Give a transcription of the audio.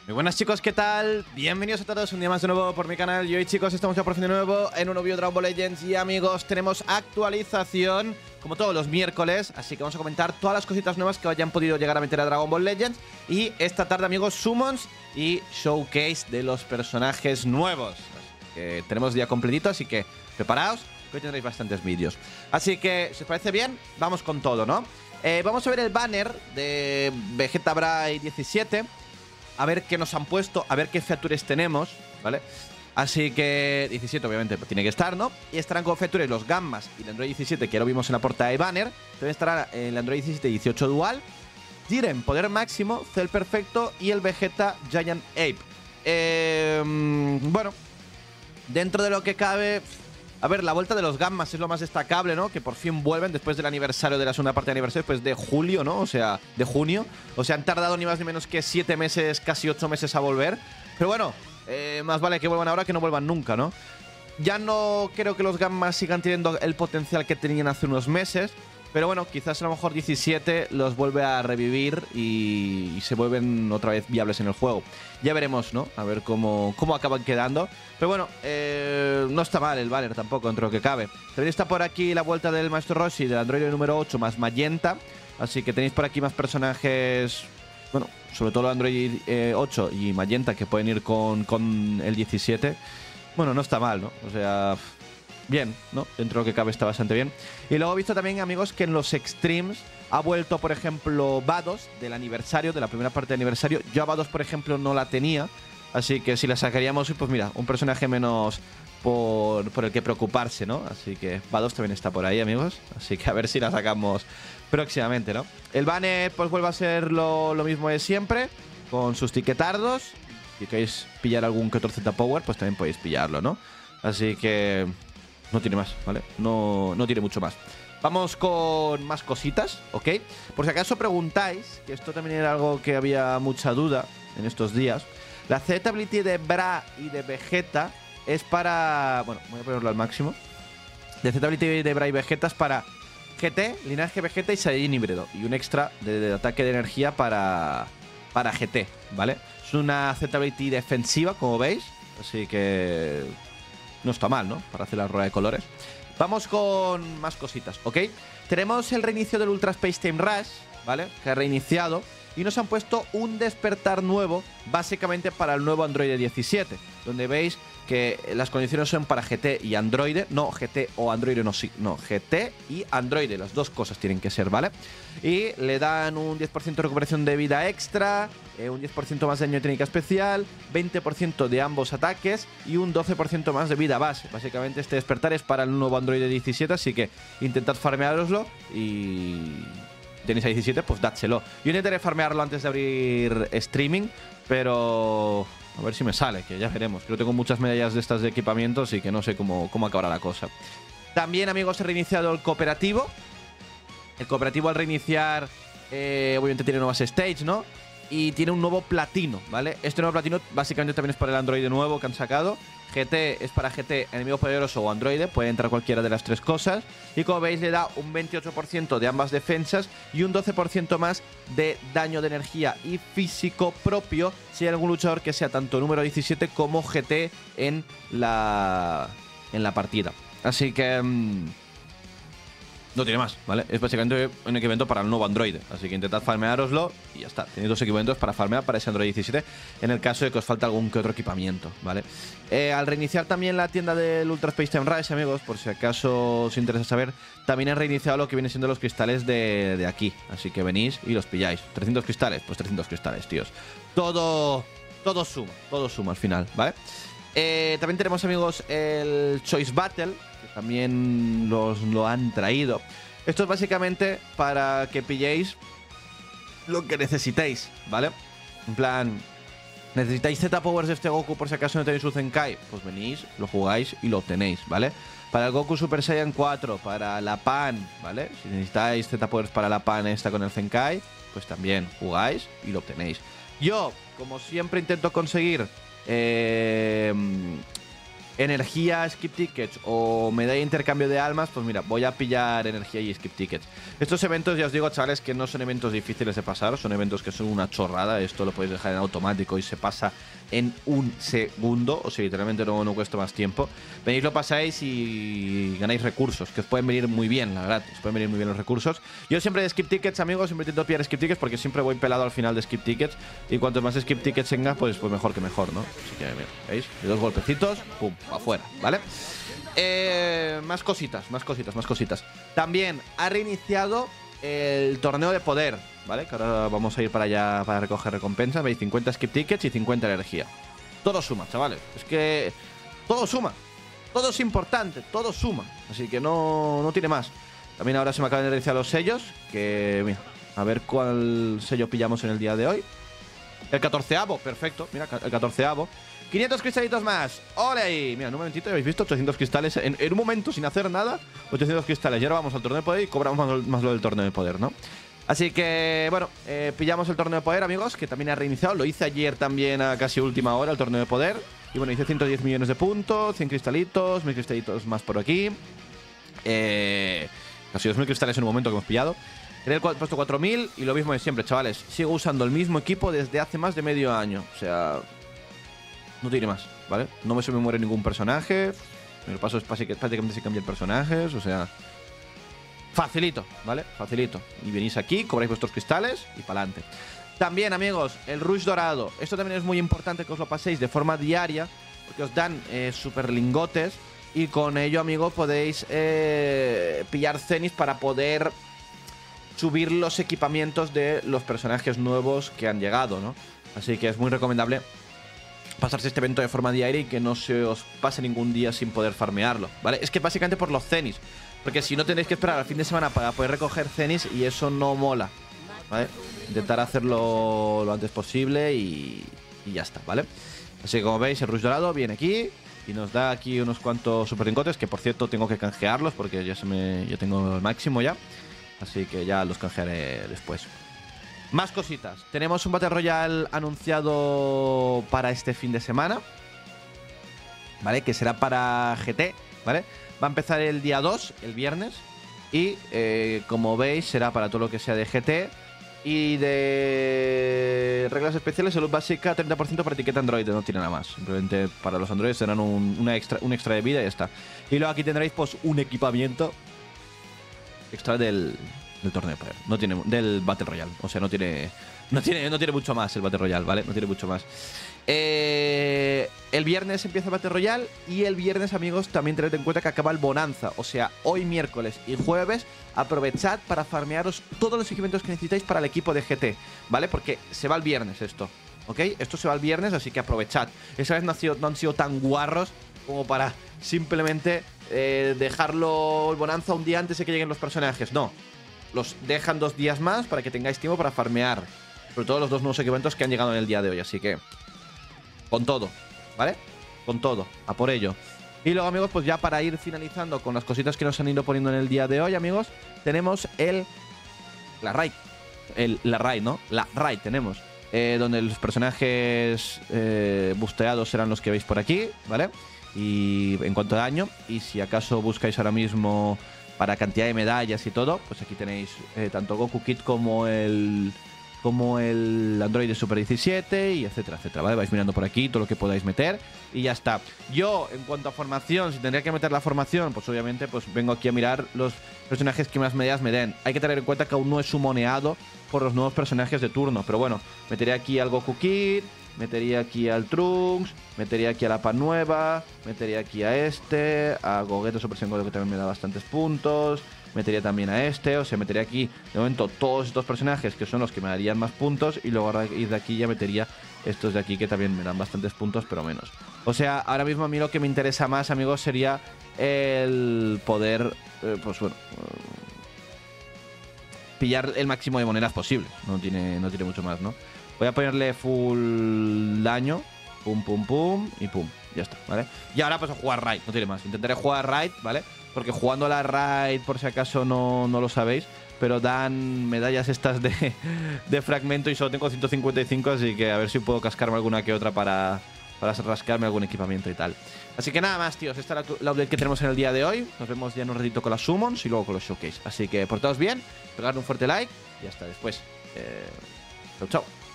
Muy buenas chicos, ¿qué tal? Bienvenidos a todos un día más de nuevo por mi canal. Y hoy chicos estamos ya por fin de nuevo en un nuevo vídeo de Dragon Ball Legends. Y amigos, tenemos actualización como todos los miércoles, así que vamos a comentar todas las cositas nuevas que hayan podido llegar a meter a Dragon Ball Legends. Y esta tarde amigos, summons y showcase de los personajes nuevos. Así que tenemos día completito, así que preparaos, que hoy tendréis bastantes vídeos. Así que, si os parece bien, vamos con todo, ¿no? Vamos a ver el banner de Vegeta Bray 17. A ver qué nos han puesto, a ver qué features tenemos, ¿vale? Así que 17 obviamente tiene que estar, ¿no? Y estarán con features los Gammas y el Android 17, que ya lo vimos en la portada de banner. También estará el Android 17 18 Dual, Jiren Poder Máximo, Cell Perfecto y el Vegeta Giant Ape. Bueno, dentro de lo que cabe... A ver, la vuelta de los Gammas es lo más destacable, ¿no? Que por fin vuelven después del aniversario de la segunda parte de aniversario, después de julio, ¿no? O sea, de junio. O sea, han tardado ni más ni menos que 7 meses, casi 8 meses a volver. Pero bueno, más vale que vuelvan ahora que no vuelvan nunca, ¿no? Ya no creo que los Gammas sigan teniendo el potencial que tenían hace unos meses. Pero bueno, quizás a lo mejor 17 los vuelve a revivir y se vuelven otra vez viables en el juego. Ya veremos, ¿no? A ver cómo acaban quedando. Pero bueno, no está mal el banner tampoco, dentro de lo que cabe. También está por aquí la vuelta del Maestro Roshi, del Android número 8 más Magenta. Así que tenéis por aquí más personajes, bueno, sobre todo el Android 8 y Magenta, que pueden ir con el 17. Bueno, no está mal, ¿no? O sea... bien, ¿no? Dentro de lo que cabe está bastante bien. Y luego he visto también, amigos, que en los extremes ha vuelto, por ejemplo, Vados del aniversario, de la primera parte del aniversario. Yo a Vados, por ejemplo, no la tenía. Así que si la sacaríamos, pues mira, un personaje menos por el que preocuparse, ¿no? Así que Vados también está por ahí, amigos. Así que a ver si la sacamos próximamente, ¿no? El banner, pues vuelve a ser lo mismo de siempre, con sus tiquetardos. Si queréis pillar algún que otro Z-Power, pues también podéis pillarlo, ¿no? Así que... no tiene más, ¿vale? No tiene mucho más. Vamos con más cositas, ¿ok? Por si acaso preguntáis, que esto también era algo que había mucha duda en estos días. La Z-Ability de Bra y de Vegeta es para... bueno, voy a ponerlo al máximo. La Z-Ability de Bra y Vegeta es para GT, Linaje Vegeta y Saiyajin híbrido. Y un extra de ataque de energía para GT, ¿vale? Es una Z-Ability defensiva, como veis. Así que... no está mal, ¿no? Para hacer la rueda de colores. Vamos con más cositas, ¿ok? Tenemos el reinicio del Ultra Space Time Rush, ¿vale? Que ha reiniciado. Y nos han puesto un despertar nuevo, básicamente para el nuevo Android 17. Donde veis que las condiciones son para GT y Android. No GT o Android, no, sí. No, GT y Android. Las dos cosas tienen que ser, ¿vale? Y le dan un 10% de recuperación de vida extra, un 10% más de daño de técnica especial, 20% de ambos ataques y un 12% más de vida base. Básicamente este despertar es para el nuevo Android 17, así que intentad farmeároslo y... tenéis a 17, pues dádselo. Yo intentaré farmearlo antes de abrir streaming, pero... a ver si me sale, que ya veremos. Creo que tengo muchas medallas de estas de equipamientos y que no sé cómo acabará la cosa. También, amigos, he reiniciado el cooperativo. El cooperativo al reiniciar, obviamente tiene nuevas stage, ¿no? Y tiene un nuevo platino, ¿vale? Este nuevo platino básicamente también es para el Android nuevo que han sacado. GT es para GT, enemigo poderoso o Android, puede entrar cualquiera de las tres cosas. Y como veis le da un 28% de ambas defensas y un 12% más de daño de energía y físico propio si hay algún luchador que sea tanto número 17 como GT en la partida. Así que... no tiene más, ¿vale? Es básicamente un equipamiento para el nuevo Android. Así que intentad farmeároslo y ya está. Tenéis dos equipamientos para farmear para ese Android 17 en el caso de que os falte algún que otro equipamiento, ¿vale? Al reiniciar también la tienda del Ultra Space Time Rush, amigos, por si acaso os interesa saber, también han reiniciado lo que viene siendo los cristales de aquí. Así que venís y los pilláis. 300 cristales, pues 300 cristales, tíos. Todo suma al final, ¿vale? También tenemos, amigos, el Choice Battle, que también lo han traído. Esto es básicamente para que pilléis lo que necesitéis, ¿vale? En plan, ¿necesitáis Z-Powers de este Goku por si acaso no tenéis un Zenkai? Pues venís, lo jugáis y lo obtenéis, ¿vale? Para el Goku Super Saiyan 4, para la Pan, ¿vale? Si necesitáis Z-Powers para la Pan esta con el Zenkai, pues también jugáis y lo obtenéis. Yo, como siempre, intento conseguir energía, skip tickets o medalla de intercambio de almas, pues mira, voy a pillar energía y skip tickets. Estos eventos, ya os digo, chavales, que no son eventos difíciles de pasar, son eventos que son una chorrada. Esto lo podéis dejar en automático y se pasa en un segundo, o sea, literalmente no cuesta más tiempo. Venís, lo pasáis y ganáis recursos, que os pueden venir muy bien, la verdad, os pueden venir muy bien los recursos. Yo siempre de skip tickets, amigos, siempre intento pillar skip tickets porque siempre voy pelado al final de skip tickets, y cuanto más skip tickets tenga, pues mejor que mejor, ¿no? Así que, mira, ¿veis? Y 2 golpecitos, pum, afuera, ¿vale? Más cositas. También ha reiniciado el torneo de poder, ¿vale? Que ahora vamos a ir para allá para recoger recompensas. Veis, 50 skip tickets y 50 energía. Todo suma, chavales. Es que todo suma. Todo es importante, todo suma. Así que no tiene más. También ahora se me acaban de reiniciar los sellos. Que, mira, a ver cuál sello pillamos en el día de hoy. El 14avo, perfecto. Mira, el 14avo. 500 cristalitos más. ¡Ole! Mira, en un momentito, ¿habéis visto? 800 cristales en un momento, sin hacer nada. 800 cristales. Y ahora vamos al torneo de poder y cobramos más lo del torneo de poder, ¿no? Así que, bueno, pillamos el torneo de poder, amigos, que también ha reiniciado. Lo hice ayer también a casi última hora, el torneo de poder. Y bueno, hice 110 millones de puntos, 100 cristalitos, 1000 cristalitos más por aquí. Casi 2000 cristales en un momento que hemos pillado. En el puesto 4000 y lo mismo de siempre, chavales. Sigo usando el mismo equipo desde hace más de medio año. O sea, no tiene más, ¿vale? No se me muere ningún personaje. El paso es prácticamente se cambian personajes. O sea, facilito, ¿vale? Facilito. Y venís aquí, cobráis vuestros cristales y para adelante. También, amigos, el Rush Dorado. Esto también es muy importante que os lo paséis de forma diaria, porque os dan super lingotes. Y con ello, amigos, podéis pillar cenis para poder subir los equipamientos de los personajes nuevos que han llegado, ¿no? Así que es muy recomendable pasarse este evento de forma diaria y que no se os pase ningún día sin poder farmearlo, ¿vale? Es que básicamente por los cenis, porque si no tenéis que esperar al fin de semana para poder recoger cenis y eso no mola, ¿vale? Intentar hacerlo lo antes posible y ya está, ¿vale? Así que como veis, el Rush Dorado viene aquí y nos da aquí unos cuantos super lingotes, que por cierto tengo que canjearlos porque ya tengo el máximo ya. Así que ya los canjearé después. Más cositas. Tenemos un Battle Royale anunciado para este fin de semana, ¿vale? Que será para GT, ¿vale? Va a empezar el día 2, el viernes. Y como veis, será para todo lo que sea de GT. Y de reglas especiales, salud básica, 30% para etiqueta Android. No tiene nada más. Simplemente para los Androids tendrán un extra de vida y ya está. Y luego aquí tendréis pues un equipamiento extra del torneo de poder. No tiene del Battle Royale. O sea, no tiene mucho más el Battle Royale, ¿vale? No tiene mucho más. El viernes empieza el Battle Royale. Y el viernes, amigos, también tened en cuenta que acaba el Bonanza. O sea, hoy miércoles y jueves aprovechad para farmearos todos los equipamientos que necesitáis para el equipo de GT, ¿vale? Porque se va el viernes esto, ¿ok? Esto se va el viernes, así que aprovechad. Esa vez no han sido tan guarros como para simplemente dejarlo el Bonanza un día antes de que lleguen los personajes. No, los dejan 2 días más para que tengáis tiempo para farmear, sobre todo los 2 nuevos equipamientos que han llegado en el día de hoy. Así que con todo, ¿vale? Con todo, a por ello. Y luego, amigos, pues ya para ir finalizando con las cositas que nos han ido poniendo en el día de hoy, amigos, tenemos la raid, ¿no? La raid tenemos, donde los personajes busteados serán los que veis por aquí, ¿vale? Y en cuanto a daño, y si acaso buscáis ahora mismo para cantidad de medallas y todo, pues aquí tenéis tanto Goku Kid como el Android de Super 17 y etcétera, etcétera, ¿vale? Vais mirando por aquí todo lo que podáis meter y ya está. Yo, en cuanto a formación, si tendría que meter la formación, pues obviamente pues vengo aquí a mirar los personajes que más medallas me den. Hay que tener en cuenta que aún no es sumoneado por los nuevos personajes de turno, pero bueno, metería aquí al Goku Kid, metería aquí al Trunks, metería aquí a la Pan Nueva, metería aquí a Gogeta Super Sengoku, que también me da bastantes puntos, metería también a o sea, metería aquí de momento todos estos personajes que son los que me darían más puntos, y luego a ir de aquí ya metería estos de aquí que también me dan bastantes puntos, pero menos. O sea, ahora mismo a mí lo que me interesa más, amigos, sería el poder, pues bueno, pillar el máximo de monedas posible. No tiene mucho más, ¿no? Voy a ponerle full daño. Pum, pum, pum. Y pum. Ya está, ¿vale? Y ahora pues a jugar raid. No tiene más. Intentaré jugar raid, ¿vale? Porque jugando la raid, por si acaso no lo sabéis, pero dan medallas estas de fragmento y solo tengo 155, así que a ver si puedo cascarme alguna que otra para para rascarme algún equipamiento y tal. Así que nada más, tíos. Esta es la update que tenemos en el día de hoy. Nos vemos ya en un ratito con las summons y luego con los showcase. Así que portaos bien, pegadle un fuerte like y hasta después. Chau, chau.